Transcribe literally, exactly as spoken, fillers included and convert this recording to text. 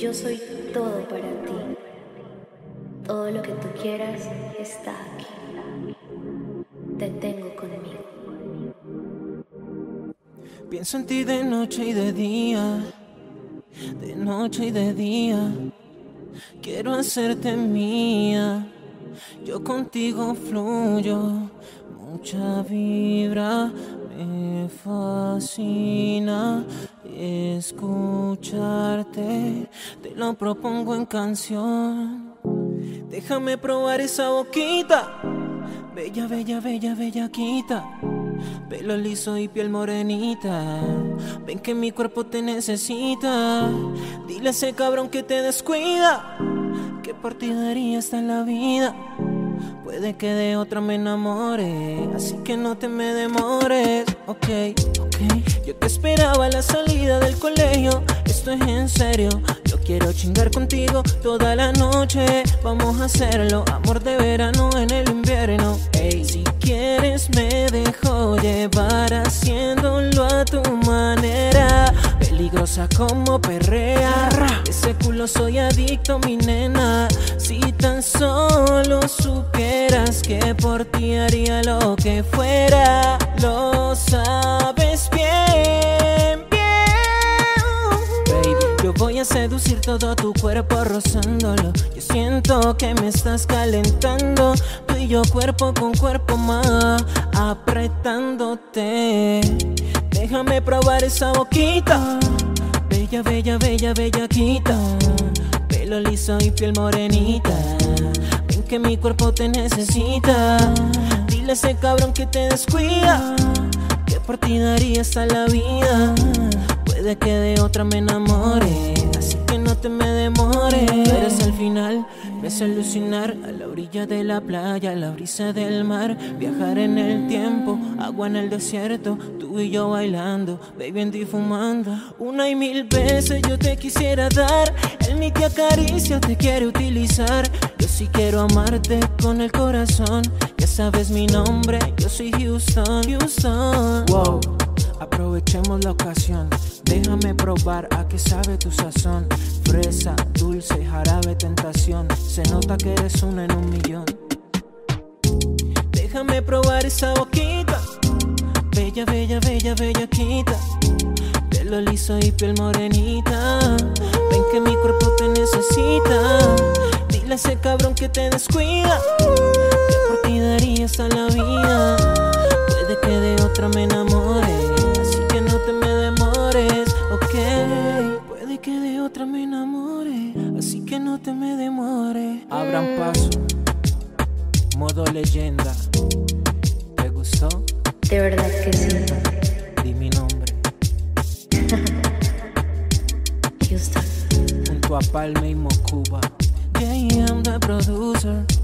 Yo soy todo para ti. Todo lo que tú quieras está aquí. Te tengo conmigo. Pienso en ti de noche y de día, de noche y de día. Quiero hacerte mía, yo contigo fluyo. Mucha vibra, me fascina escucharte. Te lo propongo en canción. Déjame probar esa boquita, bella, bella, bella, bellaquita. Pelo liso y piel morenita. Ven que mi cuerpo te necesita. Dile a ese cabrón que te descuida, que por ti daría hasta la vida. Puede que de otra me enamore, así que no te me demores. Ok, ok. Yo te esperaba a la salida del colegio. Esto es en serio. Yo quiero chingar contigo toda la noche. Vamos a hacerlo, amor de verano en el invierno. Ey, si quieres me dejo llevar haciéndolo a tu manera. Peligrosa como perrea. Ese culo soy adicto, mi nena. Si tan solo supieras que por ti haría lo que fuera. Lo sabes bien, bien. Baby, yo voy a seducir todo tu cuerpo rozándolo. Yo siento que me estás calentando. Tú y yo cuerpo con cuerpo más, apretándote. Déjame probar esa boquita, bella, bella, bella, bellaquita. Pelo liso y piel morenita. Ven que mi cuerpo te necesita. Dile a ese cabrón que te descuida, que por ti daría hasta la vida. Puede que de otra me enamore, así que no te me demores. Tú eres al final, ves alucinar a la orilla de la playa, la brisa del mar. Viajar en el tiempo, agua en el desierto. Tú y yo bailando, bebiendo y fumando. Una y mil veces yo te quisiera dar. Él ni te acaricia, te quiere utilizar. Yo sí quiero amarte con el corazón. Ya sabes mi nombre, yo soy Houston, Houston. Wow, aprovechemos la ocasión. Déjame probar a qué sabe tu sazón. Fresa, dulce, jarabe, tentación. Se nota que eres una en un millón. Déjame probar esa boquita, bella, bella, bella, bellaquita. Pelo liso y piel morenita. Ven que mi cuerpo te necesita. Dile a ese cabrón que te descuida, que por ti daría hasta la vida. Puede que de otra me enamore, así que no te me demores. Ok, puede que de otra me enamore, así que no te me demores. Abran paso, modo leyenda. ¿Te gustó? De verdad que sí. Di mi nombre. Houston. Junto a Palme y Mocuba. Yeah, I'm the producer.